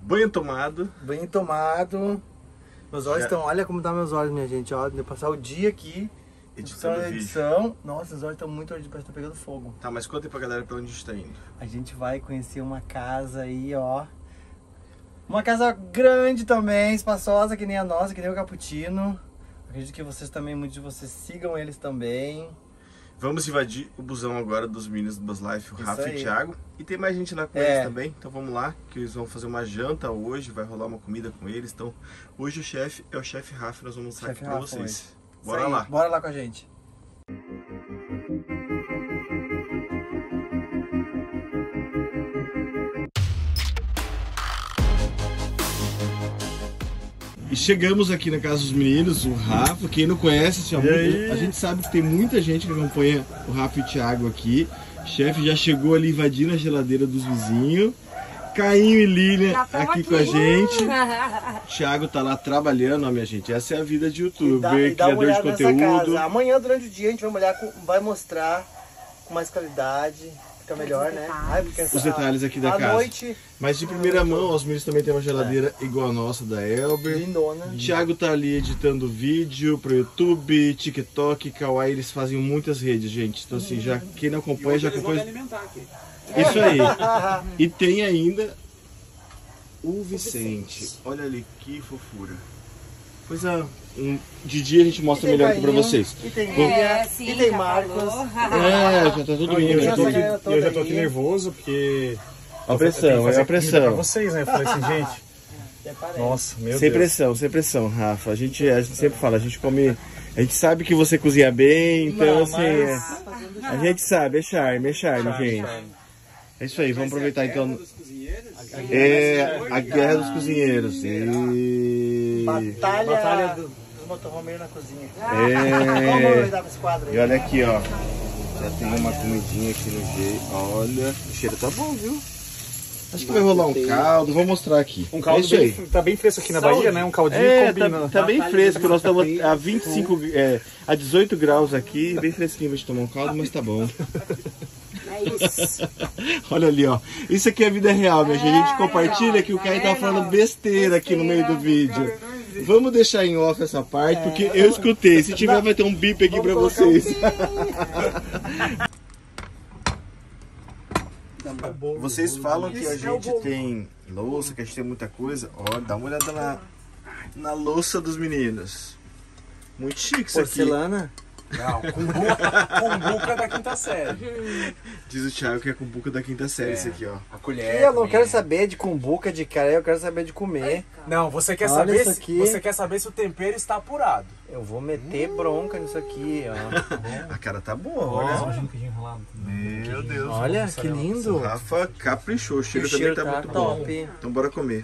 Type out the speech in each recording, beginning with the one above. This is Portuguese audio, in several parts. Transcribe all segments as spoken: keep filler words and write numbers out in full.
Banho tomado. Banho tomado. Meus olhos estão, olha como tá meus olhos, minha gente, ó, de passar o dia aqui editando a edição. Nossa, os olhos estão muito ardidos, parece que tá pegando fogo. Tá, mas conta aí pra galera pra onde a gente tá indo. A gente vai conhecer uma casa aí, ó. Uma casa grande também, espaçosa, que nem a nossa, que nem o Cappuccino. Acredito que vocês também, muitos de vocês sigam eles também. Vamos invadir o busão agora dos meninos do Buzz Life, o Isso Rafa aí. e o Thiago. E tem mais gente lá com É. eles também, então vamos lá, que eles vão fazer uma janta hoje, vai rolar uma comida com eles. Então, hoje o chefe é o chefe Rafa, nós vamos mostrar Chefe aqui pra Rafa vocês. hoje. Bora Isso aí, lá. Bora lá com a gente. E chegamos aqui na casa dos meninos, o Rafa, quem não conhece, assim, ó, muita- a gente sabe que tem muita gente que acompanha o Rafa e o Thiago aqui. O chefe já chegou ali invadindo a geladeira dos vizinhos. Cainho e Lilian aqui, aqui com a gente. O Thiago tá lá trabalhando, ó, minha gente. Essa é a vida de E youtuber, dá, e dá uma criador de olhada nessa conteúdo. casa. Amanhã, durante o dia, a gente vai, olhar com, vai mostrar com mais qualidade. Fica melhor, né? Ai, porque essa- Os detalhes aqui da à casa. noite, Mas de primeira mão, ó, os meninos também tem uma geladeira igual a nossa da Elber. lindona. O Thiago tá ali editando vídeo pro YouTube, TikTok, Kawaii, eles fazem muitas redes, gente. Então assim, já, quem não acompanha, já acompanha. Isso aí. E tem ainda o Vicente. Olha ali que fofura. Coisa. Um, de dia a gente mostra E tem melhor aqui pra Cainho, vocês. E tem É, Lilian, sim, e tem já Marcos. falou. É, já tá tudo Não, e indo. eu já tô aqui. aqui, toda eu já tô aqui aí. nervoso porque A eu tenho que pressão, é fazer a comida pra pressão. vocês, né? Eu falei assim, gente, Até parece. nossa, meu Sem Deus. pressão, sem pressão, Rafa. A gente, a gente sempre fala, a gente come. A gente sabe que você cozinha bem, então Não, assim. mas- é- a gente sabe, é charme, é charme, gente. É isso aí, vamos aproveitar então. É a guerra dos cozinheiros. E... Batalha, Batalha dos motorhomeiros na cozinha. É. Vamos aproveitar esse quadro aí. E olha aqui, ó. Já tem uma comidinha aqui no jeito. Olha, o cheiro tá bom, viu? Acho que vai rolar um caldo, vou mostrar aqui. Um É caldo isso aí. bem, tá bem fresco aqui na Bahia, né? Um caldinho É, combina. tá, tá bem fresco, nós estamos a vinte e cinco, é, a dezoito graus aqui, bem fresquinho pra gente tomar um caldo, mas tá bom. É isso. Olha ali, ó. Isso aqui é vida real, minha gente. A gente compartilha que o Caio tá falando besteira aqui no meio do vídeo. Vamos deixar em off essa parte, porque eu escutei. Se tiver, vai ter um bip aqui pra vocês. Vocês falam que a gente tem louça, que a gente tem muita coisa. Ó, dá uma olhada na, na louça dos meninos. Muito chique isso aqui. Porcelana. Não, cumbuca da quinta série. Diz o Thiago que é cumbuca da quinta série isso aqui, ó. A E colher. eu não quero saber de cumbuca, de cara, eu quero saber de comer. Não, você quer Olha saber isso se, aqui. você quer saber se o tempero está apurado. Eu vou meter bronca nisso aqui, ó. A cara tá boa, olha. Olha. Queijinho enrolado. Meu Deus. Olha, que O lindo. Rafa caprichou, o cheiro O também cheiro tá, tá muito bom. top. Então bora comer.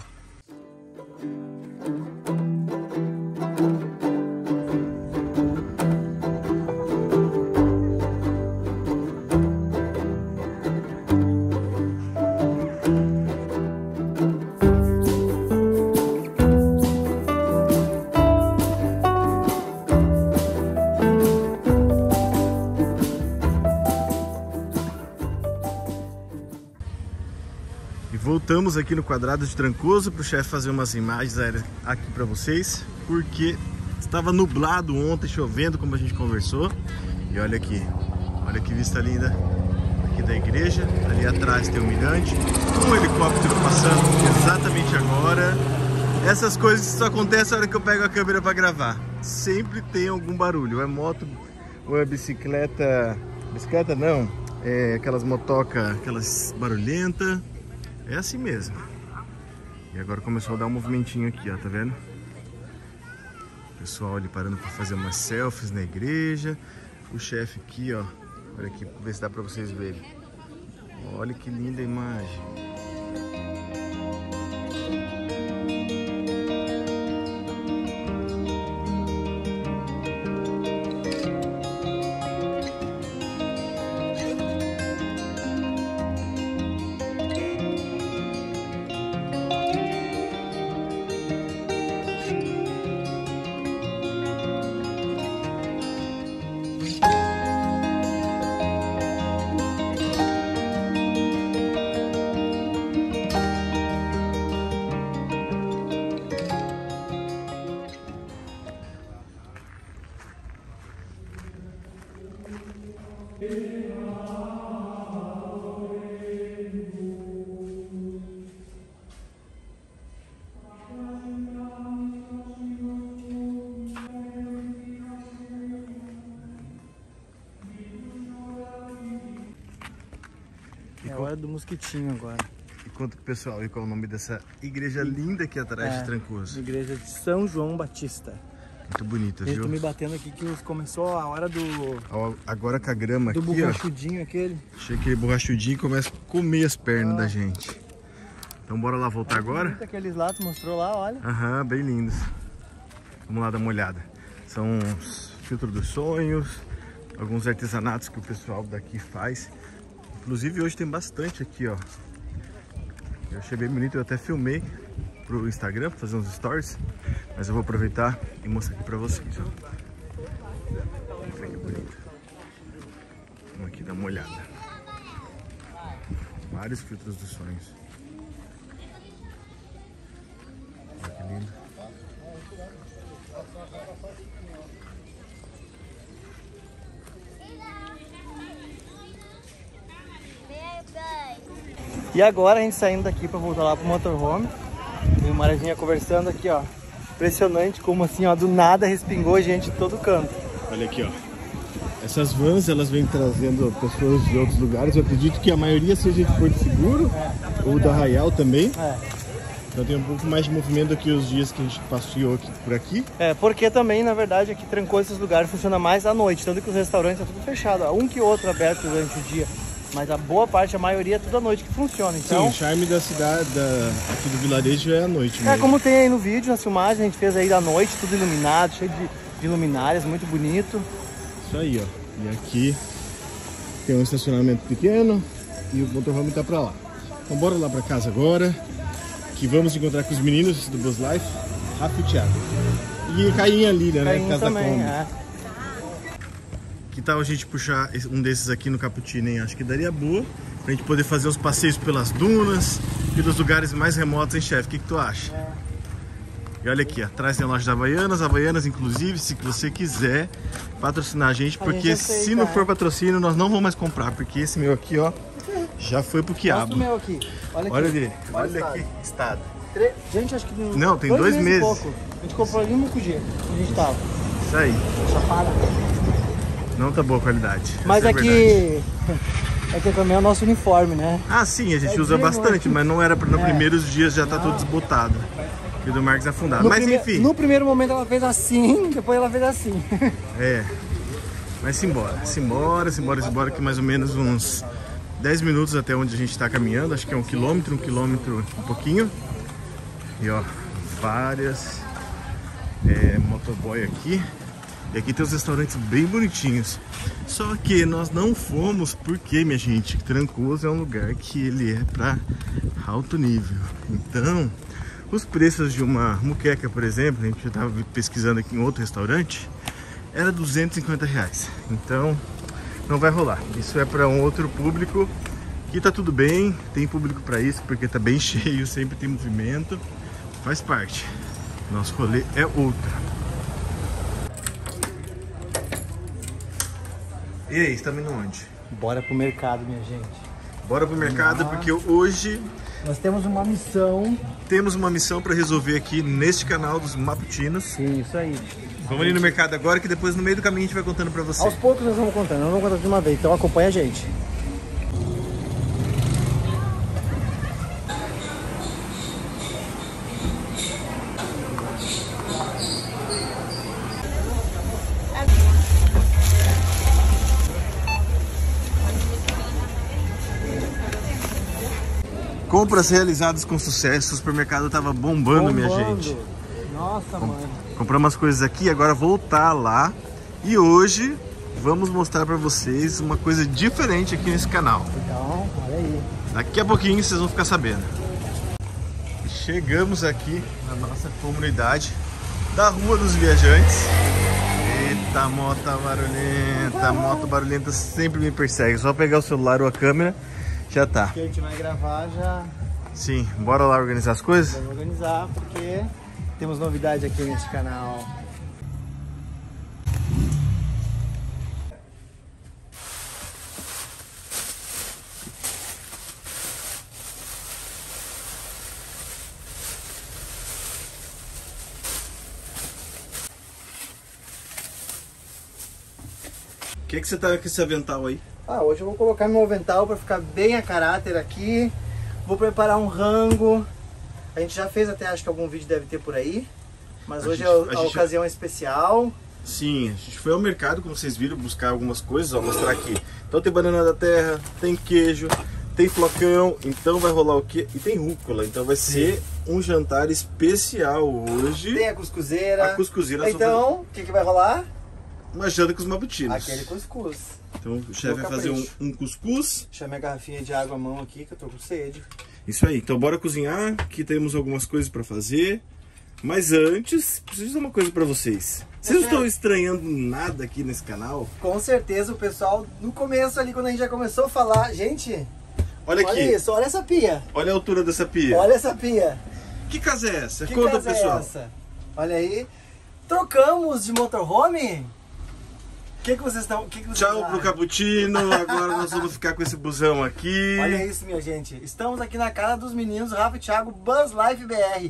E voltamos aqui no Quadrado de Trancoso para o chefe fazer umas imagens aéreas aqui para vocês, porque estava nublado ontem, chovendo, como a gente conversou. E olha aqui, olha que vista linda aqui da igreja. Ali atrás tem um mirante, um helicóptero passando exatamente agora. Essas coisas só acontecem na hora que eu pego a câmera para gravar. Sempre tem algum barulho, ou é moto, ou é bicicleta, bicicleta não, é aquelas motoca, aquelas barulhentas. É assim mesmo. E agora começou a dar um movimentinho aqui, ó, tá vendo? O pessoal ali parando para fazer umas selfies na igreja. O chefe aqui, ó. Olha aqui, ver se dá para vocês verem. Olha que linda a imagem. mosquitinho agora. E conta pro pessoal aí qual é o nome dessa igreja linda aqui atrás É, de Trancoso. Igreja de São João Batista. Muito bonita, Eles viu? estão me batendo aqui que começou a hora do, Ó, agora com a grama do aqui, ó. borrachudinho aquele. Chega aquele borrachudinho e começa a comer as pernas da gente. Então bora lá voltar agora? Bonito aqueles lá, tu mostrou lá, olha. Aham, bem lindos. Vamos lá dar uma olhada. São os filtros dos sonhos, alguns artesanatos que o pessoal daqui faz. Inclusive hoje tem bastante aqui, ó. Eu achei bem bonito, eu até filmei pro Instagram, pra fazer uns stories. Mas eu vou aproveitar e mostrar aqui pra vocês, ó. Olha que bonito. Vamos aqui dar uma olhada. Vários filtros dos sonhos. Olha que lindo. E agora a gente saindo daqui pra voltar lá pro motorhome. Tem uma Maradinha conversando aqui, ó. Impressionante como assim, ó, do nada respingou gente de todo canto. Olha aqui, ó. Essas vans, elas vêm trazendo pessoas de outros lugares. Eu acredito que a maioria seja de Porto Seguro, é. ou da Arraial também. É. Então tem um pouco mais de movimento do que os dias que a gente passeou aqui, por aqui. É, porque também, na verdade, aqui Trancoso, esses lugares funciona mais à noite. Tanto que os restaurantes é tudo fechado, ó. Um que outro aberto durante o dia. Mas a boa parte, a maioria, é tudo à noite que funciona. Então, sim, o charme da cidade, da, aqui do vilarejo é à noite mesmo. É, como tem aí no vídeo, na filmagem, a gente fez aí da noite, tudo iluminado, cheio de, de luminárias, muito bonito. Isso aí, ó. E aqui tem um estacionamento pequeno e o motorhome tá pra lá. Então bora lá pra casa agora, que vamos encontrar com os meninos do Buzz Life, Rafa e Thiago. E Caim ali, né? Caim casa também, da Kombi. é. Que tal a gente puxar um desses aqui no Cappuccino, hein? Acho que daria boa pra gente poder fazer uns passeios pelas dunas, pelos lugares mais remotos, hein, chefe? O que, que tu acha? É. E olha aqui, atrás tem a loja da Havaianas, Havaianas, inclusive, se você quiser patrocinar a gente, porque a gente aceita, se não for patrocínio, nós não vamos mais comprar, porque esse meu aqui, ó, já foi pro quiabo. Mostra o meu aqui. Olha aqui. Olha dele, olha, olha aqui, estado. Tre... Gente, acho que... Não, tem dois, dois meses. meses. Pouco. A gente comprou ali no Mucugê, onde a gente tava. Isso aí. Chapada. Não tá boa a qualidade. Mas é que é que também é o nosso uniforme, né? Ah, sim, a gente é usa bastante, aqui. Mas não era nos é. primeiros dias, já tá não. todo desbotado. E do Marcos afundado. No mas prime... enfim. No primeiro momento ela fez assim, depois ela fez assim. É. Mas simbora, simbora, simbora, simbora, que mais ou menos uns dez minutos até onde a gente tá caminhando. Acho que é um quilômetro, um quilômetro um pouquinho. E ó, várias é, motoboy aqui. E aqui tem os restaurantes bem bonitinhos. Só que nós não fomos porque, minha gente, Trancoso é um lugar que ele é para alto nível. Então, os preços de uma muqueca, por exemplo, a gente já estava pesquisando aqui em outro restaurante, era duzentos e cinquenta reais. Então, não vai rolar. Isso é para um outro público. Aqui tá tudo bem, tem público para isso, porque tá bem cheio, sempre tem movimento. Faz parte. Nosso rolê é outro. E aí, estamos indo onde? Bora pro mercado, minha gente. Bora pro mercado, ah. porque hoje nós temos uma missão. Temos uma missão para resolver aqui neste canal dos Maputinos. Sim, isso aí. Vamos ali no mercado agora, que depois no meio do caminho a gente vai contando para você. Aos poucos nós vamos contando, não vamos contar de uma vez, então acompanha a gente. Compras realizadas com sucesso, o supermercado tava bombando, bombando. minha gente. Nossa, Com mano. Compramos umas coisas aqui, agora voltar lá. E hoje vamos mostrar pra vocês uma coisa diferente aqui nesse canal. Então, olha aí. Daqui a pouquinho vocês vão ficar sabendo. Chegamos aqui na nossa comunidade da Rua dos Viajantes. Eita, moto barulhenta, a moto barulhenta sempre me persegue. Só pegar o celular ou a câmera, já tá. Que a gente vai gravar já. Sim, bora lá organizar as coisas? Vamos organizar porque temos novidade aqui nesse canal. O que, que você tá com esse avental aí? Ah, hoje eu vou colocar meu avental para ficar bem a caráter aqui. Vou preparar um rango. A gente já fez até, acho que algum vídeo deve ter por aí. Mas A hoje gente- a, a a gente- ocasião é especial. Sim, a gente foi ao mercado, como vocês viram, buscar algumas coisas, ó, mostrar aqui. Então tem banana da terra, tem queijo, tem flocão, então vai rolar o quê? E tem rúcula, então vai ser um jantar especial hoje. Tem a cuscuzeira. A cuscuzeira só Então, o que, que vai rolar? Uma janta com os mabutinos. Aquele cuscuz. Então o chefe vai fazer um, capricho. um cuscuz. Deixa minha garrafinha de água à mão aqui, que eu tô com sede. Isso aí, então bora cozinhar, que temos algumas coisas pra fazer. Mas antes, preciso dizer uma coisa pra vocês. Vocês não Deixa eu- estão estranhando nada aqui nesse canal? Com certeza o pessoal, no começo ali, quando a gente já começou a falar, gente, Olha aqui, olha isso, olha essa pia. olha a altura dessa pia. Olha essa pia. Que casa é essa? Que Conta, casa pessoal. é essa? Olha aí. Trocamos de motorhome? O que, que vocês estão. Que que vocês Tchau pro acham? Cappuccino, agora nós vamos ficar com esse busão aqui. Olha isso, minha gente. Estamos aqui na casa dos meninos Rafa e Thiago Buzz Life B R.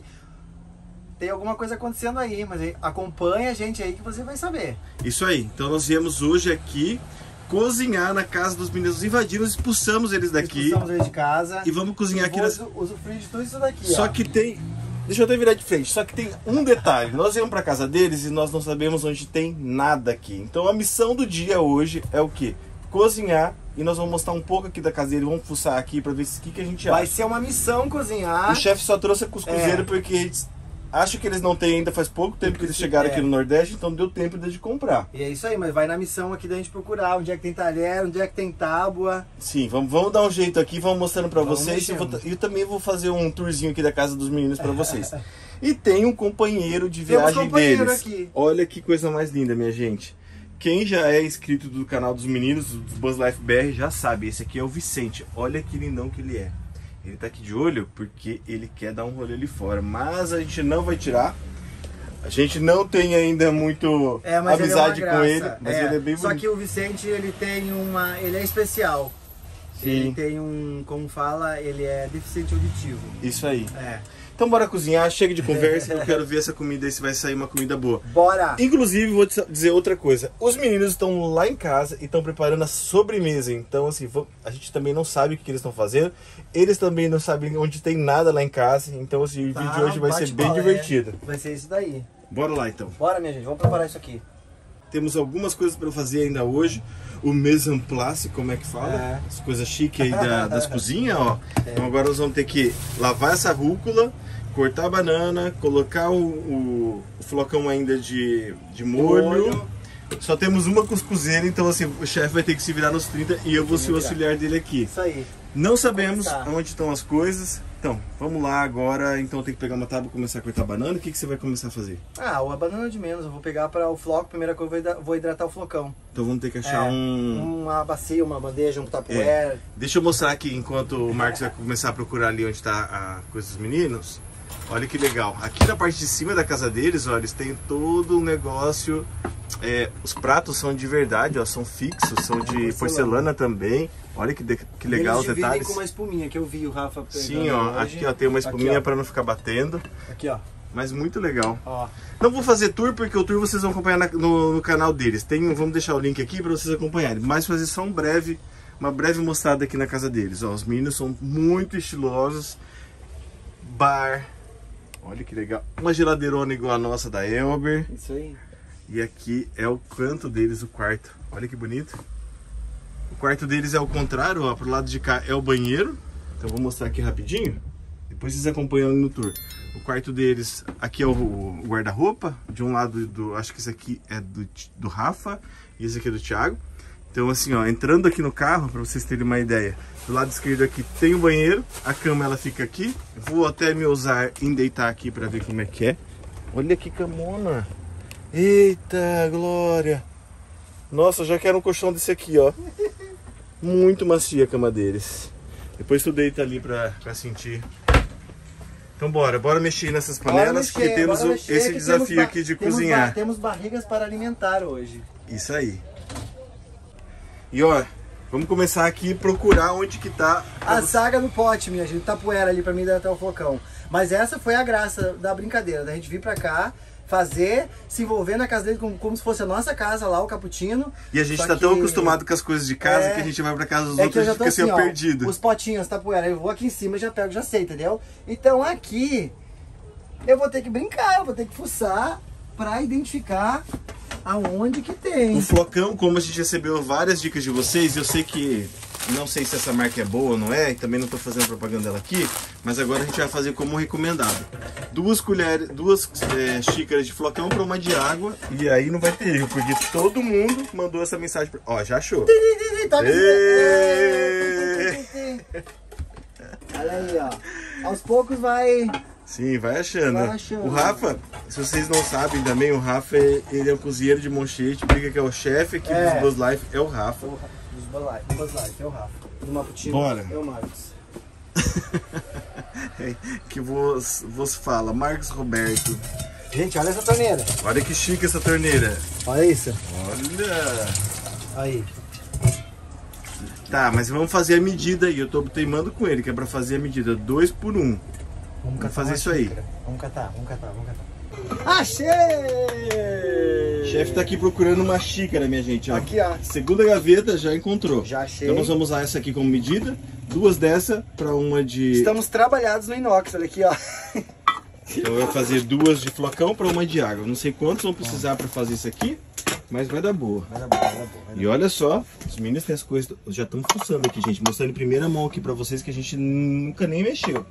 Tem alguma coisa acontecendo aí, mas aí, acompanha a gente aí que você vai saber. Isso aí, então nós viemos hoje aqui cozinhar na casa dos meninos. Invadimos, expulsamos eles daqui. Expulsamos eles de casa. E vamos cozinhar aqui. Vou Nas... usu- usufruir de tudo isso daqui, Só ó. que tem... Deixa eu até virar de frente. Só que tem um detalhe. Nós viemos pra casa deles e nós não sabemos onde tem nada aqui. Então a missão do dia hoje é o quê? Cozinhar. E nós vamos mostrar um pouco aqui da casa dele. Vamos fuçar aqui pra ver o que, que a gente Vai acha. ser uma missão cozinhar. O chefe só trouxe a cuscuzeira É. porque eles... Acho que eles não têm ainda, faz pouco tempo que eles chegaram É. aqui no Nordeste, então deu tempo de comprar. E é isso aí, mas vai na missão aqui da gente procurar onde é que tem talher, onde é que tem tábua. Sim, vamos, vamos dar um jeito aqui, vamos mostrando pra Vamos vocês. Eu, vou, mexendo. eu também vou fazer um tourzinho aqui da casa dos meninos pra vocês. E tem um companheiro de Temos viagem companheiro deles. aqui. Olha que coisa mais linda, minha gente. Quem já é inscrito do canal dos meninos, dos Buzz Life B R, já sabe. Esse aqui é o Vicente. Olha que lindão que ele é. Ele tá aqui de olho porque ele quer dar um rolê ali fora. Mas a gente não vai tirar. A gente não tem ainda muito É, mas amizade ele é uma com ele. graça. Mas ele é bem Só bonito. que o Vicente, ele tem uma... Ele é especial. Sim. Ele tem um... Como fala, ele é deficiente auditivo. Isso aí. É. Então bora cozinhar, chega de conversa, que eu quero ver essa comida aí se vai sair uma comida boa. Bora! Inclusive, vou te dizer outra coisa. Os meninos estão lá em casa e estão preparando a sobremesa. Então, assim, vamos- a gente também não sabe o que, que eles estão fazendo. Eles também não sabem onde tem nada lá em casa. Então, assim, o Tá, vídeo de hoje vai ser bem bate-bola, divertido. é. Vai ser isso daí. Bora lá, então. Bora, minha gente, vamos preparar isso aqui. Temos algumas coisas para fazer ainda hoje. O mise en place, como é que fala? É. As coisas chiques aí da- das cozinhas, ó. Então agora nós vamos ter que lavar essa rúcula, cortar a banana, colocar o, o- o flocão ainda de, de molho. molho. Só temos uma cuscuzeira, então assim, o chefe vai ter que se virar nos trinta e eu vou ser o virar. auxiliar dele aqui. Isso aí. Não sabemos começar. onde estão as coisas. Então, vamos lá agora. Então tem que pegar uma tábua e começar a cortar a banana. O que, que você vai começar a fazer? Ah, a banana de menos. Eu vou pegar para o floco. Primeira coisa, eu vou hidra- vou hidratar o flocão. Então vamos ter que achar É, um... Uma bacia, uma bandeja, um tupperware. Deixa eu mostrar aqui enquanto o Marcos vai começar a procurar ali onde está a coisa dos meninos. Olha que legal. Aqui na parte de cima da casa deles, ó, eles têm todo um negócio. É, os pratos são de verdade, ó, são fixos, são de porcelana, porcelana também. Olha que, de- que legal os Eles dividem detalhes. com uma espuminha que eu vi o Rafa pegando. Sim, ó, hoje. aqui ó, tem uma espuminha Aqui, para não ficar batendo. ó. Aqui, ó. Mas muito legal. Ó. Não vou fazer tour porque o tour vocês vão acompanhar na- no, no canal deles. Tem, vamos deixar o link aqui para vocês acompanharem. Mas fazer só um breve, uma breve mostrada aqui na casa deles. Ó, os meninos são muito estilosos. Bar. Olha que legal. Uma geladeirona igual a nossa da Elber. Isso aí. E aqui é o canto deles, o quarto. Olha que bonito. O quarto deles é ao contrário, ó. Pro lado de cá é o banheiro. Então vou mostrar aqui rapidinho. Depois vocês acompanham no tour. O quarto deles, aqui é o, o guarda-roupa. De um lado, do, acho que esse aqui é do, do Rafa. E esse aqui é do Thiago. Então assim, ó, entrando aqui no carro, para vocês terem uma ideia. Do lado esquerdo aqui tem o banheiro. A cama ela fica aqui. Vou até me ousar em deitar aqui para ver como é que é. Olha que camona. Eita, glória. Nossa, eu já quero um colchão desse aqui, ó. Muito macia a cama deles. Depois tu deita ali pra, pra sentir. Então bora, bora mexer nessas panelas, Bora mexer, porque temos bora o- mexer, esse que desafio temos ba- aqui de temos cozinhar. ba- Temos barrigas para alimentar hoje. Isso aí. E ó, vamos começar aqui a procurar onde que tá. A saga no pote, minha gente. Tapoeira ali pra mim hidratar o flocão. Mas essa foi a graça da brincadeira, da gente vir pra cá, fazer, se envolver na casa dele como, como se fosse a nossa casa lá, o Cappuccino. E a gente Só tá tão que- acostumado com as coisas de casa É, que a gente vai pra casa dos É que outros eu e já fica tô assim, assim, ó, ó, perdido. os potinhos, tá poeira, eu vou aqui em cima, já pego, já sei, entendeu? Então aqui, eu vou ter que brincar, eu vou ter que fuçar pra identificar aonde que tem. O flocão, como a gente recebeu várias dicas de vocês, eu sei que, não sei se essa marca é boa ou não é, e também não tô fazendo propaganda dela aqui, mas agora a gente vai fazer como recomendado. Duas colheres, duas é, xícaras de flocão para uma de água, e aí não vai ter erro, porque todo mundo mandou essa mensagem pra... Ó, já achou. Toca esse- Ê! Olha aí, ó. Aos poucos vai... Sim, vai achando. Vai achando. O Rafa, se vocês não sabem também, o Rafa, ele é o cozinheiro de Monchete, briga que é o chefe aqui É. dos Buzz Life, é o Rafa. Dos Buzz Life, do Buzz Life, é o Rafa. Do Maputino, Bora. é o Marcos. Que vos, vos fala, Marcos Roberto. Gente, olha essa torneira. Olha que chique essa torneira. Olha isso. Olha. Aí. Tá, mas vamos fazer a medida aí. Eu tô teimando com ele, que é pra fazer a medida dois por um. Vamos catar fazer uma isso aí. xícara. Vamos catar, vamos catar, vamos catar. Achei! O chefe tá aqui procurando uma xícara, minha gente. Ó. Aqui, ó. Segunda gaveta, já encontrou. Já achei. Então nós vamos usar essa aqui como medida. Duas dessa pra uma de... Estamos trabalhados no inox, olha aqui, ó. Então eu vou fazer duas de flocão pra uma de água. Não sei quantos vão precisar pra fazer isso aqui, mas vai dar boa. Vai dar bom, vai dar bom. Vai dar E olha só, os meninos têm as coisas... Já estão fuçando aqui, gente. Mostrando em primeira mão aqui pra vocês que a gente nunca nem mexeu.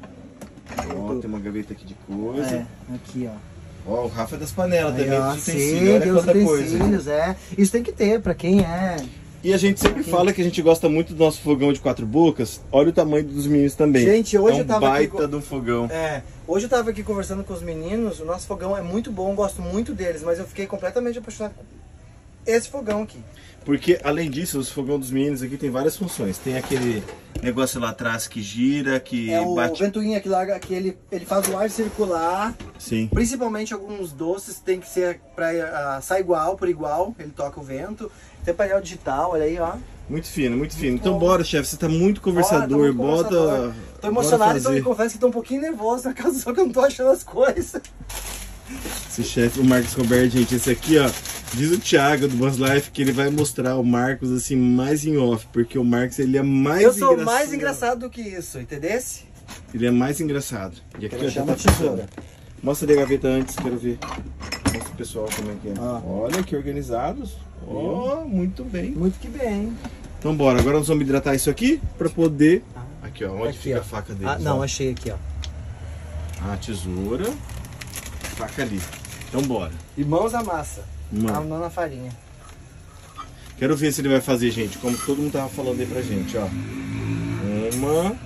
Ó, tem uma gaveta aqui de coisa. É, aqui, ó. Ó, o Rafa é das panelas Aí, também, ó, dos sim, utensílios. Olha tem os quanta coisa. utensílios, é. Isso tem que ter, pra quem é... E a gente sempre fala que a gente gosta muito do nosso fogão de quatro bocas. Olha o tamanho dos meninos também. Gente, hoje é um eu tava aqui baita com- de um fogão. É, hoje eu tava aqui conversando com os meninos, o nosso fogão é muito bom, gosto muito deles, mas eu fiquei completamente apaixonado por esse fogão aqui. Porque, além disso, os fogão dos meninos aqui tem várias funções. Tem aquele negócio lá atrás que gira, que É o bate... ventoinha que, larga, que ele, ele faz o ar circular, Sim. principalmente alguns doces tem que ser pra assar igual, por igual, ele toca o vento. Tem painel digital, olha aí, ó. Muito fino, muito fino. Então bom. bora, chefe, você tá muito conversador. Bora, tô muito bota... conversador. Tô emocionado, bora então fazer. eu confesso que tô um pouquinho nervoso na casa, só que eu não tô achando as coisas. Esse chefe, o Marcos Roberto, gente, esse aqui, ó, diz o Thiago do Buzz Life que ele vai mostrar o Marcos assim mais em off, porque o Marcos ele é mais Eu sou engraçado. mais engraçado do que isso, entendesse? Ele é mais engraçado. E aqui, Ela ó, chama já tá tesoura. funcionando. Mostra ali a gaveta antes, quero ver. Mostra pro pessoal como é que é. Ó. Olha que organizados. Ó, muito bem. Muito que bem. Então bora, agora nós vamos hidratar isso aqui pra poder... Ah. Aqui, ó, onde Aqui, fica ó. a faca deles. Ah, não, ó. achei aqui, ó. A tesoura, faca ali. Então bora. E mãos à massa. Mano. A mão na farinha. Quero ver se ele vai fazer, gente, como todo mundo tava falando aí pra gente, ó. Uma.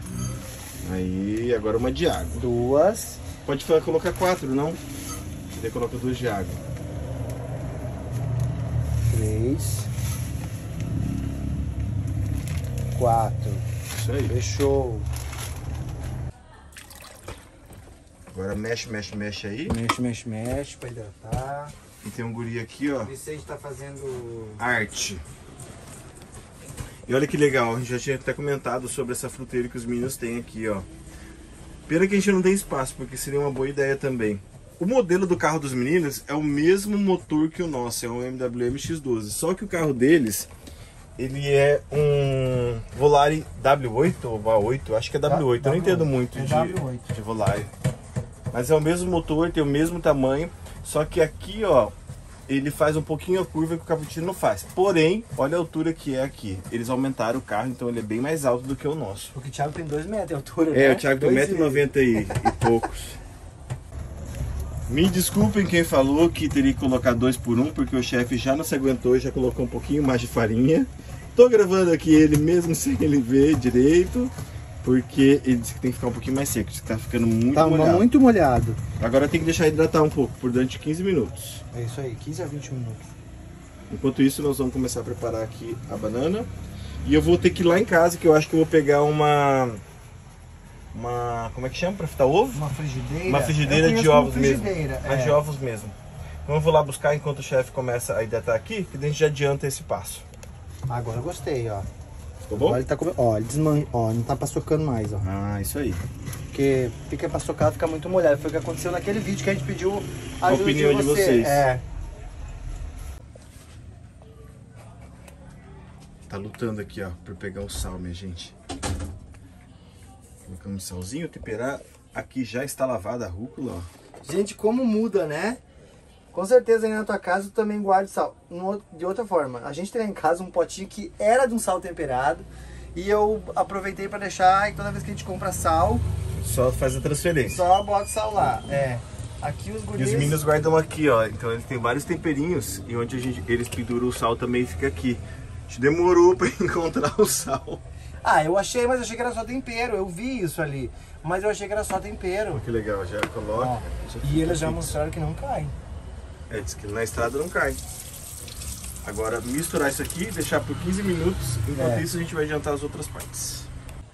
Aí, agora uma de água. Duas. Pode fa- colocar quatro, não? Você coloca duas de água. Três. Quatro. Isso aí. Fechou. Agora mexe, mexe, mexe aí. Mexe, mexe, mexe pra hidratar. E tem um guri aqui, ó. O Vicente tá fazendo... Arte. E olha que legal, a gente já tinha até comentado sobre essa fruteira que os meninos têm aqui, ó. Pena que a gente não tem espaço, porque seria uma boa ideia também. O modelo do carro dos meninos é o mesmo motor que o nosso, é um M W M X doze. Só que o carro deles, ele é um Volare W oito ou A oito, acho que é W oito, eu não entendo muito É de, W oito. de Volare. Mas é o mesmo motor, tem o mesmo tamanho, só que aqui, ó, ele faz um pouquinho a curva que o Cappuccino não faz. Porém, olha a altura que é aqui. Eles aumentaram o carro, então ele é bem mais alto do que o nosso. Porque o Thiago tem dois metros de altura, É, né? o Thiago tem um Dois metro e noventa e, e poucos. Me desculpem quem falou que teria que colocar dois por um, porque o chefe já não se aguentou e já colocou um pouquinho mais de farinha. Tô gravando aqui ele mesmo sem ele ver direito, porque ele disse que tem que ficar um pouquinho mais seco, que tá ficando muito Tá molhado. muito molhado. Agora tem que deixar hidratar um pouco, por durante quinze minutos. É isso aí, quinze a vinte minutos. Enquanto isso, nós vamos começar a preparar aqui a banana. E eu vou ter que ir lá em casa, que eu acho que eu vou pegar uma... Uma... Como é que chama? Pra fritar ovo? Uma frigideira. Uma frigideira Eu de conheço como ovos mesmo. frigideira, Mas é. de ovos mesmo. Então eu vou lá buscar enquanto o chefe começa a hidratar aqui, que daí a gente já adianta esse passo. Agora eu gostei, ó. Ficou bom? Ó, ele tá come... ó, ele desman... ó, não tá paçocando mais, ó. Ah, isso aí. Porque fica paçocado, fica muito molhado. Foi o que aconteceu naquele vídeo que a gente pediu a ajuda opinião de, de você. vocês. É. Tá lutando aqui, ó, pra pegar o sal, minha gente. Colocamos salzinho, temperar. Aqui já está lavada a rúcula, ó. Gente, como muda, né? Com certeza aí na tua casa tu também guarda sal. De outra forma, a gente tem lá em casa um potinho que era de um sal temperado. E eu aproveitei pra deixar, e toda vez que a gente compra sal, Só faz a transferência. só bota sal lá. É. Aqui os E guris... os meninos guardam aqui, ó. Então eles têm vários temperinhos. E onde a gente, eles penduram o sal também fica aqui. A gente demorou pra encontrar o sal. Ah, eu achei, mas eu achei que era só tempero. Eu vi isso ali. Mas eu achei que era só tempero. Que legal, já coloca. Ó, e eles já mostraram que não cai. É, diz que na estrada não cai. Agora misturar isso aqui, deixar por quinze minutos. Enquanto É. isso a gente vai adiantar as outras partes.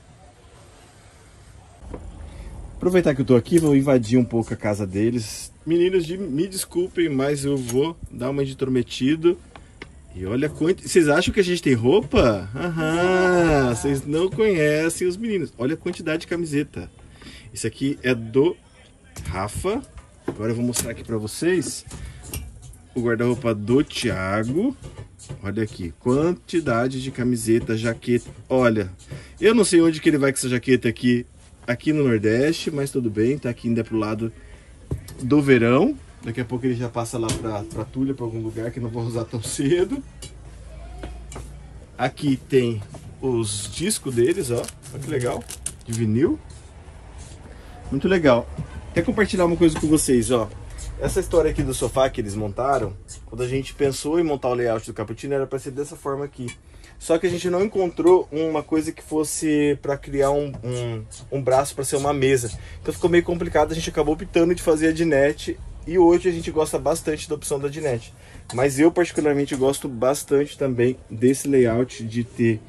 Aproveitar que eu tô aqui, vou invadir um pouco a casa deles. Meninos, de, me desculpem, mas eu vou dar uma de intrometido. E olha quanto... Vocês acham que a gente tem roupa? Aham, vocês não conhecem os meninos. Olha a quantidade de camiseta. Isso aqui é do Rafa. Agora eu vou mostrar aqui pra vocês o guarda-roupa do Thiago. Olha aqui, quantidade de camiseta, jaqueta. Olha, eu não sei onde que ele vai com essa jaqueta aqui, aqui no Nordeste, mas tudo bem, tá aqui ainda pro lado do verão. Daqui a pouco ele já passa lá pra, pra Tulha, pra algum lugar que não vou usar tão cedo. Aqui tem os discos deles, ó. Olha que legal, de vinil. Muito legal. Quer compartilhar uma coisa com vocês, ó. Essa história aqui do sofá que eles montaram, quando a gente pensou em montar o layout do Cappuccino, era para ser dessa forma aqui. Só que a gente não encontrou uma coisa que fosse para criar um, um, um braço para ser uma mesa. Então ficou meio complicado, a gente acabou optando de fazer a dinette. E hoje a gente gosta bastante da opção da dinette. Mas eu particularmente gosto bastante também desse layout de ter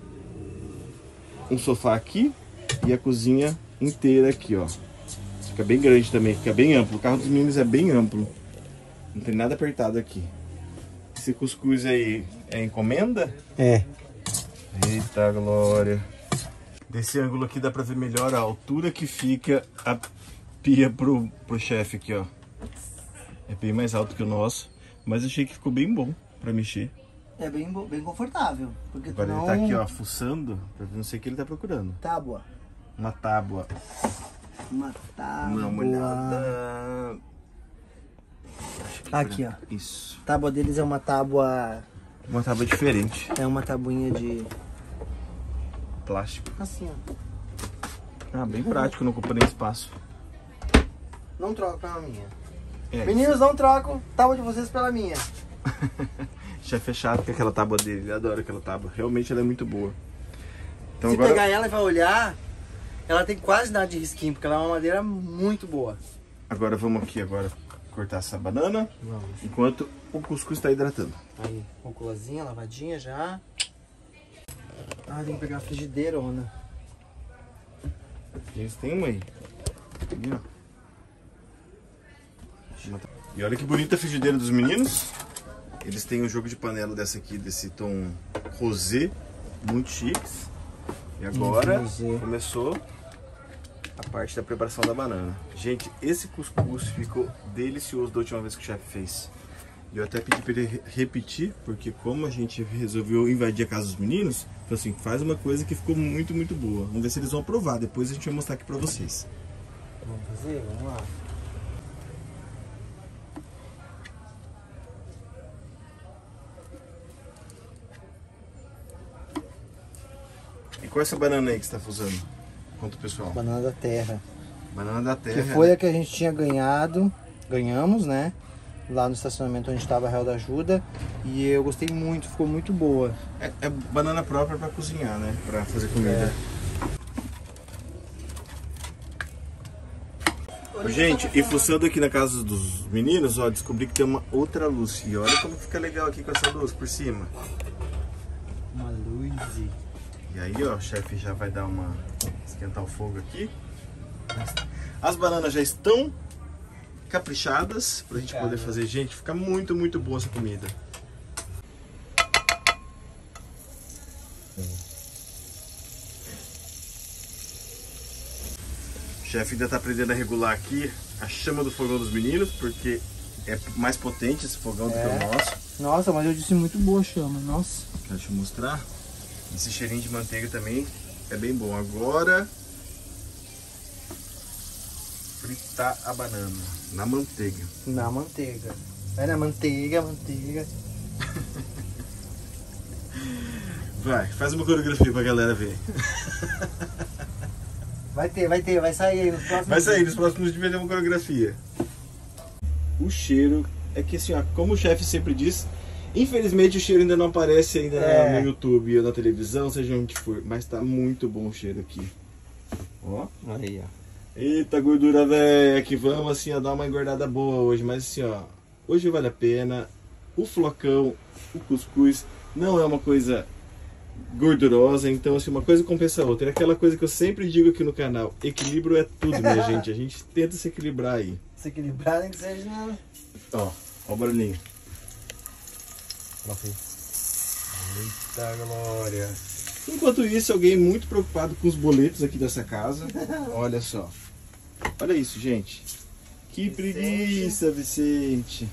um sofá aqui e a cozinha inteira aqui, ó. Fica bem grande também, fica bem amplo. O carro dos meninos é bem amplo. Não tem nada apertado aqui. Esse cuscuz aí é encomenda? É. Eita glória. Desse ângulo aqui dá pra ver melhor a altura que fica a pia pro, pro chefe aqui, ó. É bem mais alto que o nosso, mas achei que ficou bem bom pra mexer. É bem, bo- bem confortável. Porque tu Agora não... ele tá aqui, ó, fuçando, pra ver não sei o que ele tá procurando. Tábua. Uma tábua. Uma tábua. Uma olhada. Acho que Aqui, por ó. Isso. A tábua deles é uma tábua... Uma tábua diferente. É uma tabuinha de... Plástico. Assim, ó. Ah, bem prático, não ocupa nem espaço. Não troca pela minha. É, Meninos, não trocam tábua de vocês pela minha. chefe é chato com aquela tábua dele, ele adora aquela tábua. Realmente ela é muito boa. Então Se agora... pegar ela e vai olhar, ela tem quase nada de risquinho, porque ela é uma madeira muito boa. Agora vamos aqui agora cortar essa banana, Vamos. enquanto o cuscuz está hidratando. Aí, rúculazinha, lavadinha já. Ah, tem que pegar a frigideira, Ona. Eles têm uma aí. Aqui, ó. E olha que bonita a frigideira dos meninos. Eles têm um jogo de panela dessa aqui, desse tom rosé, muito chiques. E agora Rosé. começou a parte da preparação da banana. Gente, esse cuscuz ficou delicioso da última vez que o chefe fez. E eu até pedi para ele repetir, porque como a gente resolveu invadir a casa dos meninos, falou assim, faz uma coisa que ficou muito, muito boa. Vamos ver se eles vão aprovar, depois a gente vai mostrar aqui para vocês. Vamos fazer? Vamos lá. E qual é essa banana aí que você está usando? Conta o pessoal. Banana da terra. Banana da terra. Que foi a que a gente tinha ganhado, ganhamos, né? Lá no estacionamento onde estava a Real da Ajuda. E eu gostei muito, ficou muito boa. É, é banana própria para cozinhar, né? Para fazer comida. É. Ô, gente, e fuçando aqui na casa dos meninos, ó, descobri que tem uma outra luz. E olha como fica legal aqui com essa luz por cima. Uma luz. E aí, ó, o chefe já vai dar uma... esquentar o fogo aqui. As bananas já estão caprichadas pra gente poder fazer. Gente, fica muito, muito boa essa comida. chefe ainda tá aprendendo a regular aqui a chama do fogão dos meninos, porque é mais potente esse fogão do É. que o nosso. Nossa, mas eu disse muito boa a chama, nossa. Deixa eu mostrar. Esse cheirinho de manteiga também é bem bom. Agora, fritar a banana na manteiga. Na manteiga. Vai na manteiga, manteiga. Vai, faz uma coreografia pra galera ver. Vai ter, vai ter, vai sair aí nos próximos Vai sair, dias. nos próximos dias vai ter uma coreografia. O cheiro é que assim, ó, como o chefe sempre diz, infelizmente o cheiro ainda não aparece ainda É. no YouTube ou na televisão, seja onde for, mas tá muito bom o cheiro aqui. Ó. Aí, ó. Eita gordura velha, que vamos assim, ó, dar uma engordada boa hoje, mas assim, ó, hoje vale a pena. O flocão, o cuscuz não é uma coisa gordurosa, então assim, uma coisa compensa a outra. É aquela coisa que eu sempre digo aqui no canal, equilíbrio é tudo, minha gente. A gente tenta se equilibrar aí. Se equilibrar, nem que seja na... Ó, ó o barulhinho. Eita glória. Enquanto isso, alguém muito preocupado com os boletos aqui dessa casa. Olha só. Olha isso, gente. Que Vicente. preguiça, Vicente.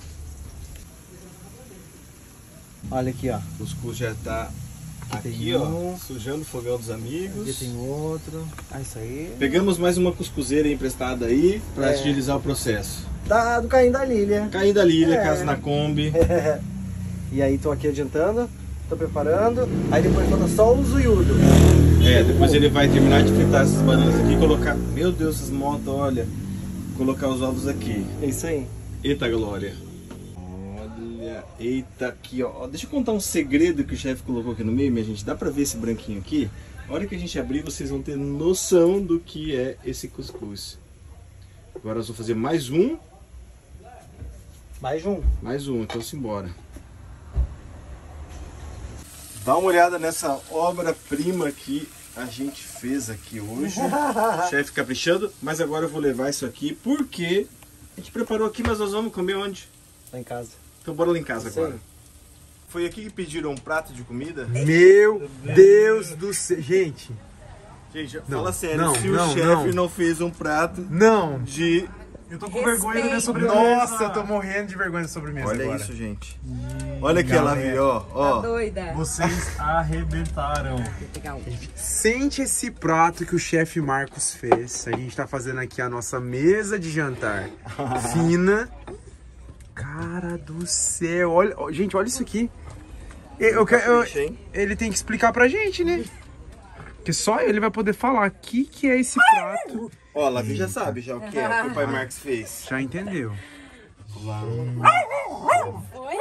Olha aqui, ó. O cuscuz já tá aqui, tem ó, um. sujando o fogão dos amigos. Aqui tem outro. Ah, isso aí. Pegamos mais uma cuscuzeira emprestada aí para É. agilizar o processo. Da, do Caim da Lília. Caí da Lília, É. casa na Kombi. E aí tô aqui adiantando, tô preparando. Aí depois falta só o zuiudo. É, depois ele vai terminar de fritar essas bananas aqui e colocar. Meu Deus, essas motos, olha. Colocar os ovos aqui. É isso aí. Eita glória. Olha, eita aqui, ó. Deixa eu contar um segredo que o chefe colocou aqui no meio, minha gente. Dá pra ver esse branquinho aqui? A hora que a gente abrir, vocês vão ter noção do que é esse cuscuz. Agora eu vou fazer mais um. Mais um. Mais um, então simbora. Dá uma olhada nessa obra-prima que a gente fez aqui hoje. Chefe caprichando, mas agora eu vou levar isso aqui porque a gente preparou aqui, mas nós vamos comer onde? Lá em casa. Então bora lá em casa Isso agora. aí. Foi aqui que pediram um prato de comida? Meu Deus do céu. Gente, Gente, Não, fala sério, não, se não, o chefe não. não fez um prato não. de... Eu tô com vergonha da minha Respeito. sobremesa. Nossa, eu tô morrendo de vergonha da sobremesa Olha agora. isso, gente. Olha aqui, ela galera. viu, ó. Tá ó. doida? Vocês arrebentaram. Vou pegar um. Sente esse prato que o chefe Marcos fez. A gente tá fazendo aqui a nossa mesa de jantar fina. Cara do céu. Olha, ó, gente, olha isso aqui. Eu, eu, quero- eu- Capricha, hein? ele tem que explicar pra gente, né? Porque só ele vai poder falar o que, que é esse prato. Ó, a Lavi já sabe já o que é que o pai Marcos fez. Já entendeu? Oi?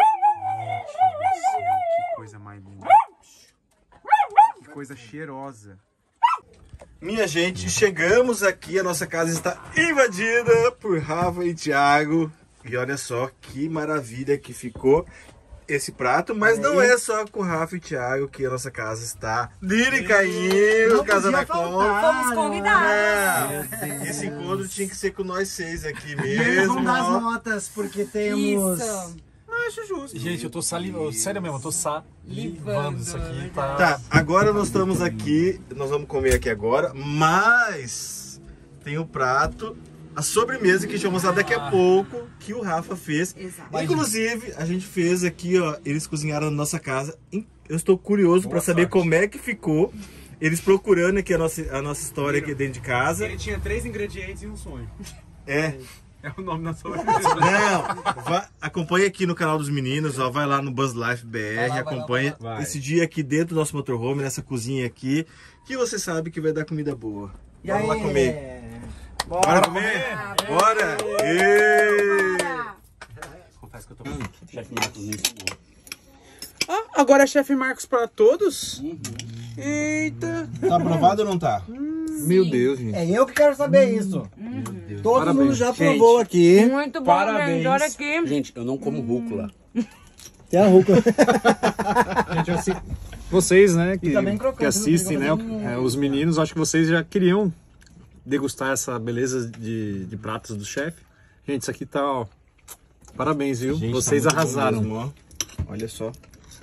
Que coisa mais linda. Que coisa cheirosa. Minha gente, chegamos aqui, a nossa casa está invadida por Rafa e Thiago. E olha só que maravilha que ficou esse prato, mas não é só com o Rafa e Thiago que a nossa casa está. Lira e caindo, Não casa podia da faltar. Kombi. Fomos convidados. Não, esse encontro tinha que ser com nós seis aqui E eles mesmo. vão dar as ó. notas, porque temos... Isso. Acho justo. Gente, eu tô salivando. Sério mesmo, eu tô salivando isso aqui. Tá. Tá, agora nós estamos aqui, nós vamos comer aqui agora, mas tem o prato, a sobremesa que a gente vai mostrar daqui a pouco, que o Rafa fez. Exato. Inclusive, a gente fez aqui, ó, eles cozinharam na nossa casa. Eu estou curioso para saber sorte. como é que ficou. Eles procurando aqui a nossa, a nossa história aqui dentro de casa. Ele tinha três ingredientes e um sonho. É. É o nome da sobremesa. Não, vá, acompanha aqui no canal dos meninos, ó, vai lá no Buzz Life B R, Vai lá, vai lá, acompanha vai lá. Vai. esse dia aqui dentro do nosso motorhome, nessa cozinha aqui, que você sabe que vai dar comida boa. E Vamos lá aí? comer. Bora. Bora comer? Bora! Ê! Confesso que eu tô com o chefe Marcos me ensinou. Ah, agora é chefe Marcos para todos? Eita. Tá aprovado ou não tá? Meu Deus, gente. É eu que quero saber isso. Todo Parabéns. mundo já Gente. provou aqui. Muito bom, Parabéns. gente. Olha aqui. Gente, eu não como rúcula. Tem a rúcula. Gente, assim, vocês, né, que, tá bem crocante, que assistem, né, viu? é, os meninos, acho que vocês já queriam degustar essa beleza de, de pratos do chefe. Gente, isso aqui tá, ó, parabéns, viu? Gente, vocês tá muito bom arrasaram. mesmo, ó. Olha só.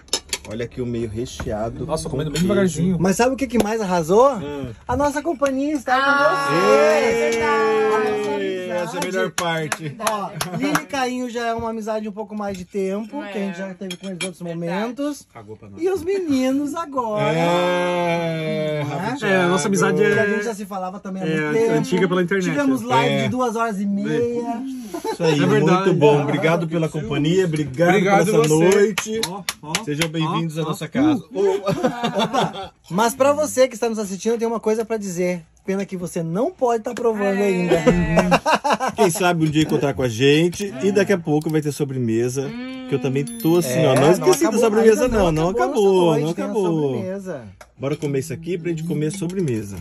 Olha aqui o meio recheado. Nossa, com comendo bem queijo. devagarzinho. Mas sabe o que, que mais arrasou? Hum. A nossa companhia está Ah, com é você. Ei, essa é a melhor parte. Ó, Lili e Cainho já é uma amizade um pouco mais de tempo, É. que a gente já teve com eles em outros Verdade. momentos. Cagou pra nós. E os meninos agora. É, Rafa É, a nossa amizade E a é- gente já se falava também há É, muito tempo. antiga pela internet. Tivemos live É. de duas horas e meia. Isso aí, É verdade. muito bom. Obrigado pela companhia, obrigado, Obrigado por essa você. noite. Ó, ó, Sejam bem-vindos ó, à ó. nossa casa. Opa! Mas pra você que está nos assistindo, eu tenho uma coisa pra dizer. Pena que você não pode estar provando ainda. Quem sabe um dia encontrar com a gente e daqui a pouco vai ter sobremesa. Que eu também tô assim, ó. Não esqueci da acabou- sobremesa, ainda não. Não acabou acabou, nossa não noite, tem a acabou. sobremesa. Bora comer isso aqui pra gente comer a sobremesa.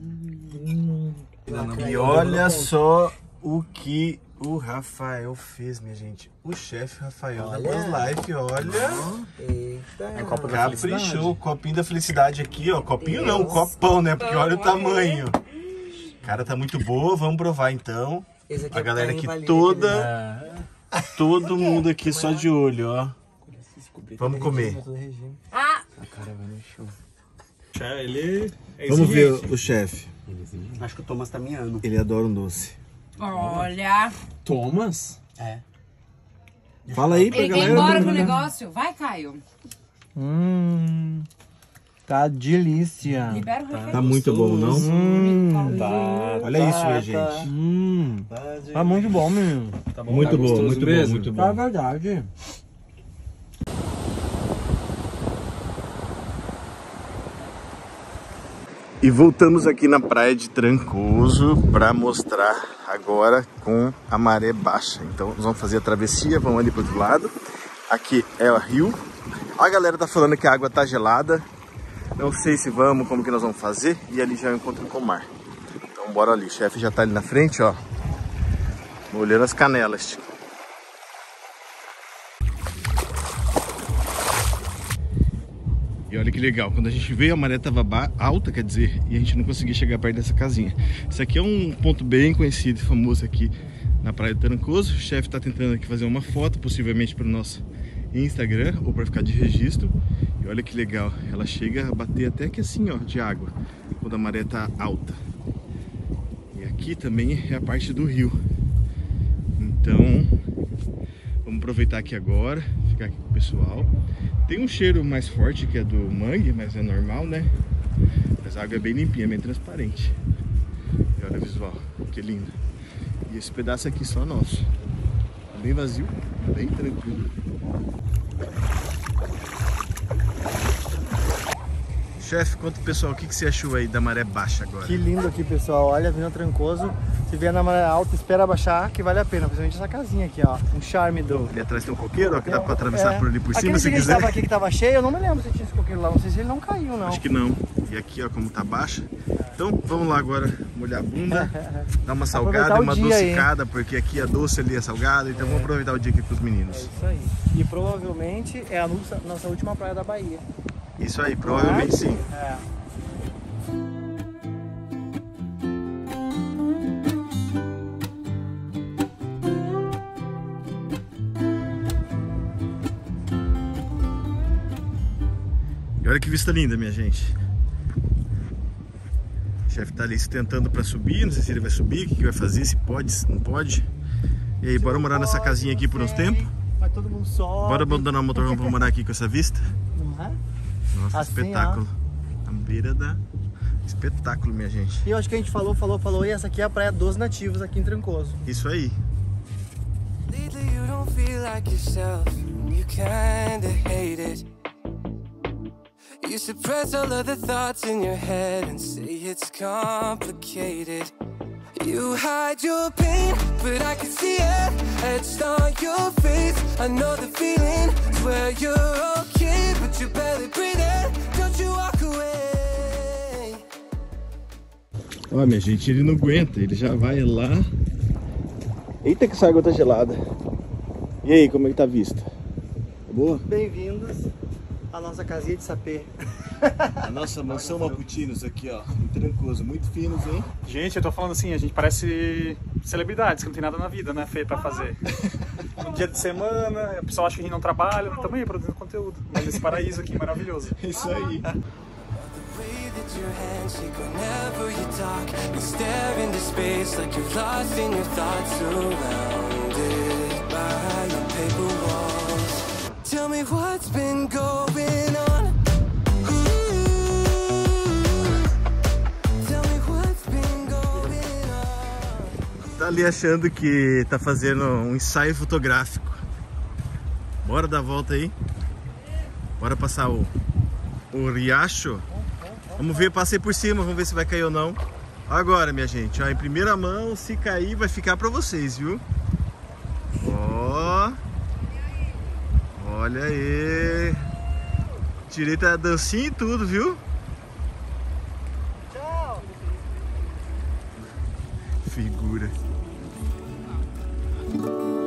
E olha só o que o Rafael fez, minha gente. O chefe Rafael da Buzz Life, olha. Eita. Caprichou. Copinho da felicidade aqui, ó. Copinho não, copão, né? Porque olha o tamanho. Cara, tá muito boa. Vamos provar então. Esse aqui A é galera Cainho aqui Valiente, toda, né? todo mundo aqui só de olho, ó. Vamos comer. Ah, É, ele é Vamos ver exigente. o chefe. Acho que o Thomas tá miando. Ele adora um doce. olha. Thomas? Fala aí pra Ele quer ir galera. embora com o negócio. Vai, Caio. Hum, tá delícia. Libera o refém. Tá muito bom, não? Hum, Olha isso, minha gente. hum, tá muito bom, menino. Tá bom, Muito tá bom, gostoso muito bom, mesmo? muito Tá bom. verdade. E voltamos aqui na praia de Trancoso para mostrar agora com a maré baixa. Então nós vamos fazer a travessia, vamos ali pro outro lado. Aqui é o rio. A galera tá falando que a água tá gelada. Não sei se vamos, como que nós vamos fazer. E ali já é o encontro com o mar. Então bora ali. O chefe já tá ali na frente, ó. Molhando as canelas. E olha que legal, quando a gente veio a maré estava alta, quer dizer, e a gente não conseguia chegar perto dessa casinha. Isso aqui é um ponto bem conhecido e famoso aqui na praia de Trancoso. O chefe está tentando aqui fazer uma foto, possivelmente para o nosso Instagram ou para ficar de registro. E olha que legal, ela chega a bater até que assim, ó, de água, quando a maré está alta. E aqui também é a parte do rio. Então, vamos aproveitar aqui agora, ficar aqui com o pessoal. Tem um cheiro mais forte que é do mangue, mas é normal, né? Mas a água é bem limpinha, bem transparente. E olha o visual, que lindo. E esse pedaço aqui só nosso. Tá bem vazio, bem tranquilo. Chefe, conta pro pessoal o que, que você achou aí da maré baixa agora. Que lindo aqui, pessoal. Olha, vindo Trancoso. Se vier na maré alta, espera baixar, que vale a pena. Principalmente essa casinha aqui, ó. Um charme do... Ali atrás tem um coqueiro, ó, que dá pra atravessar É. por ali por cima Aquele se dia que quiser. tava aqui que tava cheio, eu não me lembro se tinha esse coqueiro lá. Não sei se ele não caiu, não. Acho que não. E aqui, ó, como tá baixa. Então, vamos lá agora molhar a bunda, dar uma salgada e Aproveitar o uma dia aí. adocicada, porque aqui é doce, ali é salgado. Então, vamos aproveitar o dia aqui com os meninos. Isso aí. E provavelmente é a nossa, nossa última praia da Bahia. Isso aí, provavelmente sim. É. E olha que vista linda, minha gente. O chefe tá ali se tentando pra subir, não sei se ele vai subir, o que, que vai fazer, se pode, se não pode. E aí, bora morar nessa casinha aqui por uns tempos? Mas todo mundo sobe. Bora abandonar o motorhome pra morar aqui com essa vista? Não é? Nossa, Assim, espetáculo. Na beira da... Espetáculo, minha gente. E eu acho que a gente falou, falou, falou. E essa aqui é a praia dos nativos aqui em Trancoso. Isso aí. Lately you don't feel like yourself, you kinda hate it. You suppress all of the thoughts in your head and say it's complicated. You hide your pain, but I can see it etched on your face. I know the feeling, swear you're okay, but you're barely breathing. Don't you walk away. Ó, minha gente, ele não aguenta, ele já vai lá. Eita que essa água tá gelada. E aí, como é que tá a vista? Tá boa? Bem-vindos à nossa casinha de sapê. A nossa mansão Maputinos aqui, ó, em Trancoso, muito finos, hein? Gente, eu tô falando assim, a gente parece celebridades, que não tem nada na vida, né, Fê, pra fazer. Um dia de semana, o pessoal acha que a gente não trabalha, mas também produzindo conteúdo. Mas nesse paraíso aqui maravilhoso. Isso aí. way that your hands shake whenever you talk. You stare into space like you're lost in your thoughts, surrounded by your paper walls. Tell me what's been going on. Tell me what's been going on. Tá ali achando que tá fazendo um ensaio fotográfico. Bora dar a volta aí. Bora passar o, o riacho. Vamos ver, passei por cima, vamos ver se vai cair ou não. Agora, minha gente, ó, em primeira mão, se cair vai ficar pra vocês, viu? Ó. Olha aí. Direito a dancinha e tudo, viu? Tchau! Figura.